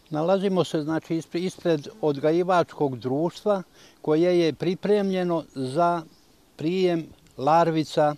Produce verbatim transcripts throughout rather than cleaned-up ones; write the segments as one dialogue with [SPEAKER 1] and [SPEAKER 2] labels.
[SPEAKER 1] Nalazimo se znači ispred odgajivačkog društva koje je pripremljeno za prijem larvica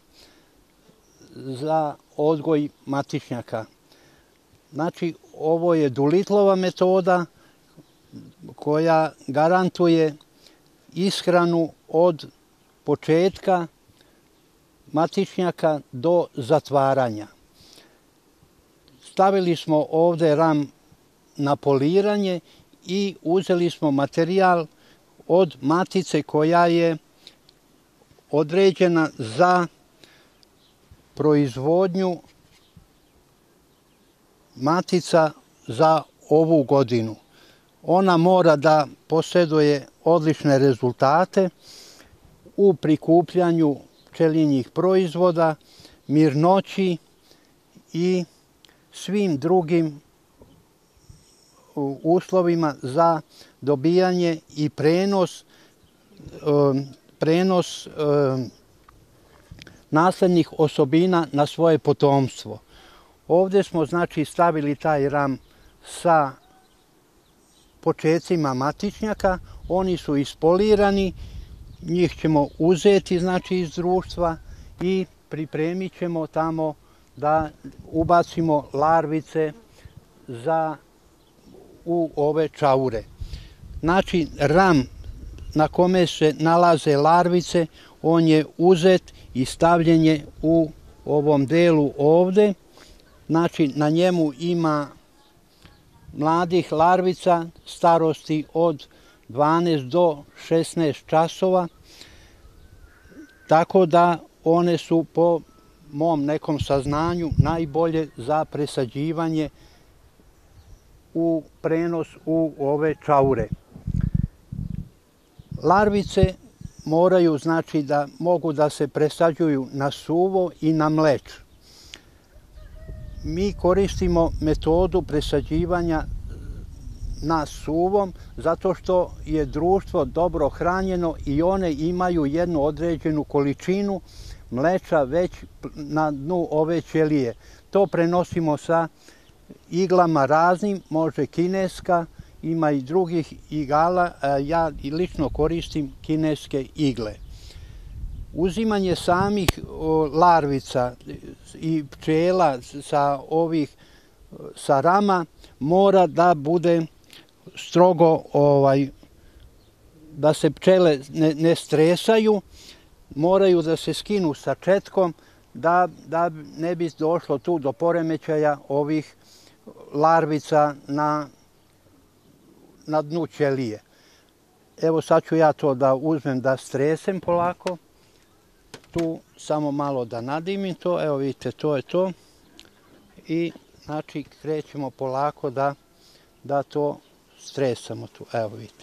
[SPEAKER 1] za odgoj matičnjaka. Znači, ovo je Doolittleova metoda koja garantuje ishranu od početka matičnjaka do zatvaranja. Stavili smo ovde ram na poliranje i uzeli smo materijal od matice koja je određena za proizvodnju matica za ovu godinu. Ona mora da posjeduje odlične rezultate u prikupljanju pčelinjih proizvoda, mirnoći i svim drugim uslovima za dobijanje i prenos, prenos naslednih osobina na svoje potomstvo. Ovdje smo znači stavili taj ram sa počecima matičnjaka, oni su ispolirani, njih ćemo uzeti znači iz društva i pripremit ćemo tamo da ubacimo larvice za u ove čaure. Znači, ram na kome se nalaze larvice, on je uzet i stavljen je u ovom delu ovde. Znači, na njemu ima mladih larvica starosti od dvanaest do šesnaest časova, tako da one su po mom nekom saznanju najbolje za presađivanje u prenos u ove čaure. Larvice moraju, znači, da mogu da se presađuju na suvo i na mleč. Mi koristimo metodu presađivanja na suvom zato što je društvo dobro hranjeno i one imaju jednu određenu količinu mleča već na dnu ove ćelije. To prenosimo sa iglama raznim, može kineska, ima i drugih igala, ja lično koristim kineske igle. Uzimanje samih larvica i pčela sa ovih sa rama mora da bude strogo, ovaj, da se pčele ne, ne stresaju, moraju da se skinu sa četkom da, da ne bi došlo tu do poremećaja ovih larvica na, na dnu ćelije. Evo sad ću ja to da uzmem da stresem polako. Tu samo malo da nadimim to, evo vidite, to je to. I znači krećemo polako da, da to stresamo tu, evo vidite.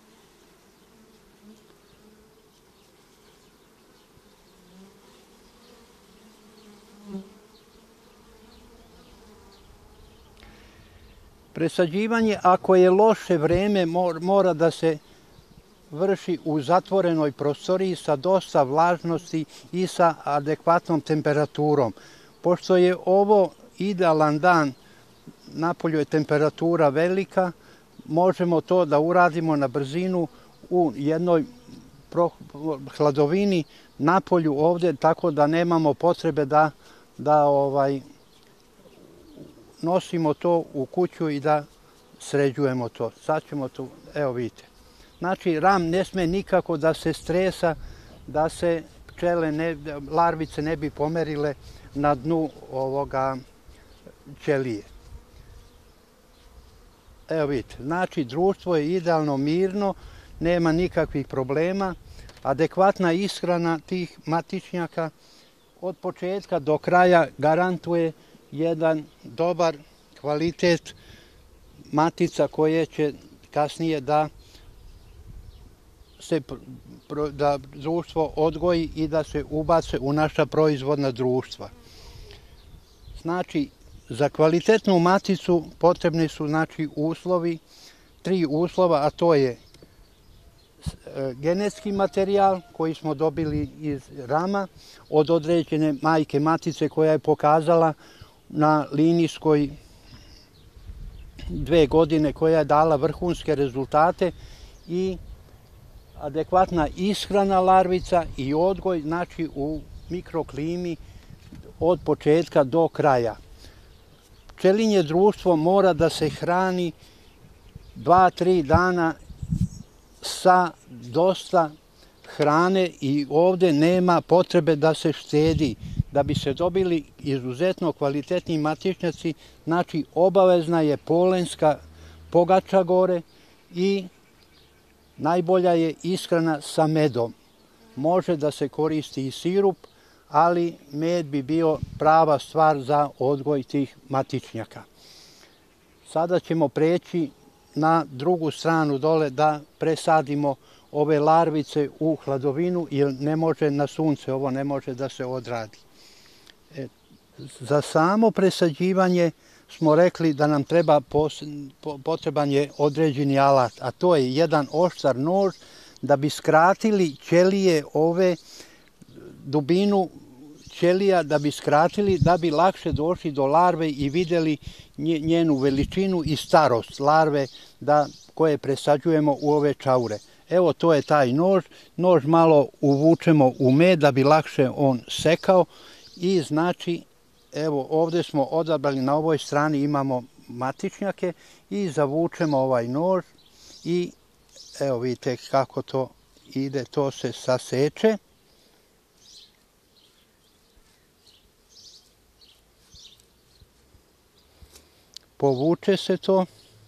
[SPEAKER 1] Presađivanje, ako je loše vreme, mora da se vrši u zatvorenoj prostoriji sa dosta vlažnosti i sa adekvatnom temperaturom. Pošto je ovo idealan dan, napolju je temperatura velika, možemo to da uradimo na brzinu u jednoj hladovini napolju ovde, tako da nemamo potrebe da, da ovaj, nosimo to u kuću i da sređujemo to. Sad ćemo tu, evo vidite. Znači, ram ne sme nikako da se stresa, da se pčele, ne, larvice ne bi pomerile na dnu ovoga ćelije. Evo vidite, znači društvo je idealno mirno, nema nikakvih problema, adekvatna ishrana tih matičnjaka od početka do kraja garantuje jedan dobar kvalitet matica koje će kasnije da se da društvo odgoji i da se ubace u naša proizvodna društva. Znači, za kvalitetnu maticu potrebni su znači uslovi, tri uslova, a to je genetski materijal koji smo dobili iz rama od određene majke matice koja je pokazala na linijskoj dve godine koja je dala vrhunske rezultate i adekvatna ishrana larvica i odgoj, znači u mikroklimi od početka do kraja. Pčelinje društvo mora da se hrani dva, tri dana sa dosta hrane i ovdje nema potrebe da se štedi. Da bi se dobili izuzetno kvalitetni matičnjaci, znači obavezna je polenska pogača gore i najbolja je ishrana sa medom. Može da se koristi i sirup, ali med bi bio prava stvar za odgoj tih matičnjaka. Sada ćemo preći na drugu stranu dole da presadimo ove larvice u hladovinu, jer ne može na sunce, ovo ne može da se odradi. E, za samo presađivanje smo rekli da nam treba pos, potreban je određeni alat, a to je jedan oštar nož da bi skratili ćelije ove, dubinu ćelija da bi skratili, da bi lakše došli do larve i vidjeli njenu veličinu i starost larve da, koje presađujemo u ove čaure. Evo, to je taj nož. Nož malo uvučemo u med da bi lakše on sekao i znači, evo, ovdje smo odabrali, na ovoj strani imamo matičnjake i zavučemo ovaj nož i evo vidite kako to ide, to se saseče. Povuče se to.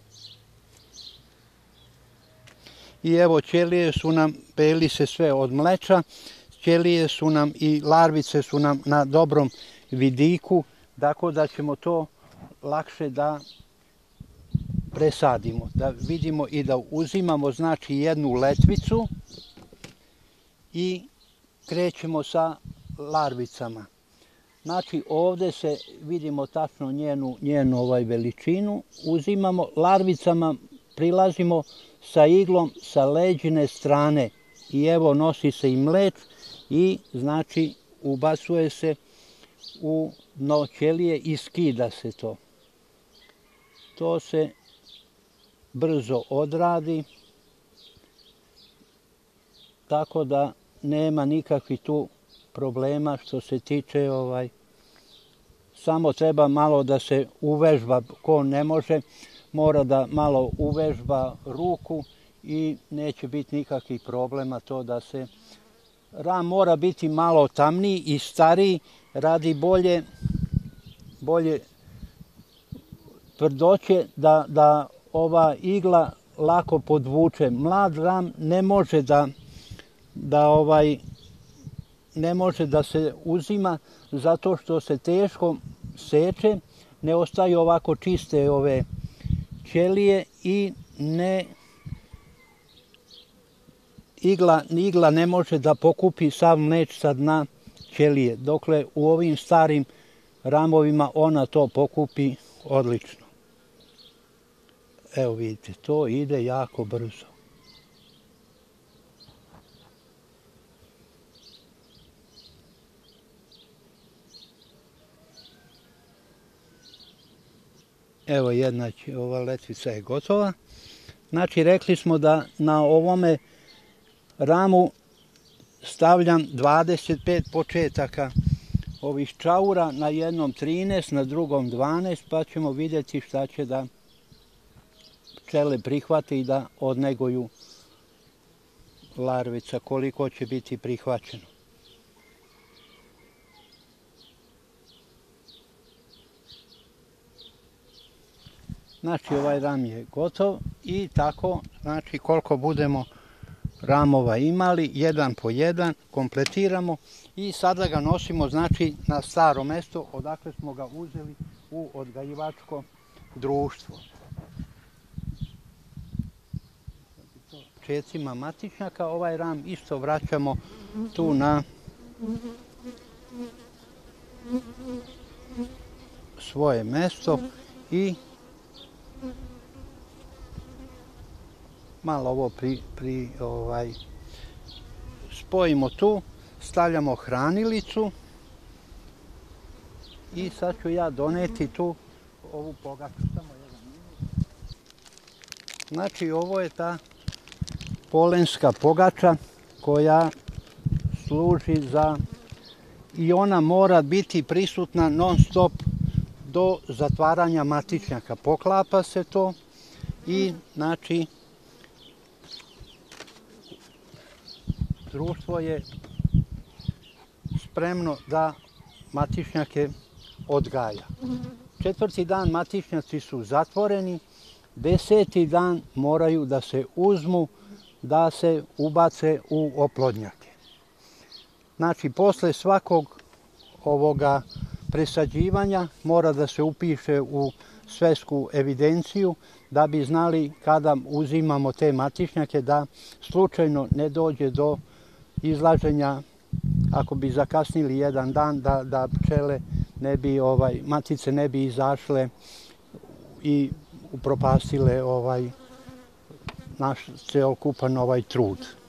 [SPEAKER 1] I evo, ćelije su nam, peli se sve od mleča, ćelije su nam i larvice su nam na dobrom vidiku, tako da ćemo to lakše da presadimo. Da vidimo i da uzimamo znači jednu letvicu i krećemo sa larvicama. Znači ovdje se vidimo tačno njenu, njenu ovaj veličinu, uzimamo larvicama, prilazimo sa iglom sa leđine strane i evo nosi se i mleč i znači ubacuje se u dno ćelije i skida se to. To se brzo odradi, tako da nema nikakvih tu problema što se tiče ovaj, samo treba malo da se uvežba, ko ne može, mora da malo uvežba ruku i neće biti nikakvih problema to da se... Ram mora biti malo tamniji i stariji radi bolje, bolje tvrdoće da, da ova igla lako podvuče. Mlad ram ne može da, da ovaj, ne može da se uzima zato što se teško seče, ne ostaju ovako čiste ove ćelije i ne igla, igla ne može da pokupi sav mleč sa dna ćelije, dokle u ovim starim ramovima ona to pokupi odlično. Evo vidite, to ide jako brzo. Evo jedna ova letvica je gotova. Znači rekli smo da na ovome ramu stavljam dvadeset pet početaka ovih čaura, na jednom trinaest, na drugom dvanaest, pa ćemo vidjeti šta će da pčele prihvate i da odneguju larvica, koliko će biti prihvaćeno. Znači ovaj ram je gotov i tako, znači koliko budemo ramova imali, jedan po jedan, kompletiramo i sada ga nosimo znači na staro mesto odakle smo ga uzeli u odgajivačko društvo. Počecima matičnjaka ovaj ram isto vraćamo tu na svoje mesto i malo ovo pri, pri, ovaj, spojimo tu, stavljamo hranilicu i sad ću ja doneti tu ovu pogaču. Samo jedan minut. Znači, ovo je ta polenska pogača koja služi za, i ona mora biti prisutna non stop do zatvaranja matičnjaka. Poklapa se to i, znači, društvo je spremno da matičnjake odgaja. Četvrti dan matičnjaci su zatvoreni, deseti dan moraju da se uzmu, da se ubace u oplodnjake. Znači, posle svakog ovoga presađivanja mora da se upiše u svetsku evidenciju da bi znali kada uzimamo te matičnjake da slučajno ne dođe do izlaženja, ako bi zakasnili jedan dan, da, da pčele ne bi, ovaj, matice ne bi izašle i upropastile ovaj, naš celokupan ovaj trud.